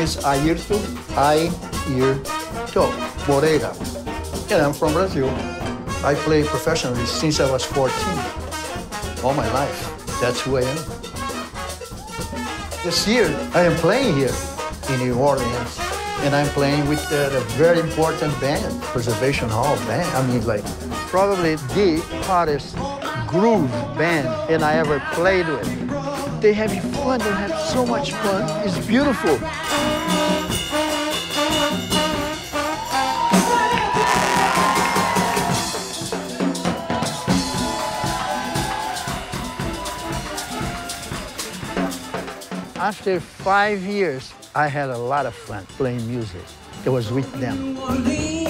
is Ayrton Moreira, and I'm from Brazil. I play professionally since I was 14. All my life, that's who I am. This year, I am playing here in New Orleans, and I'm playing with a very important band, Preservation Hall band. I mean, like, probably the hottest groove band and I ever played with. They having fun, they have so much fun. It's beautiful. After 5 years, I had a lot of fun playing music. It was with them.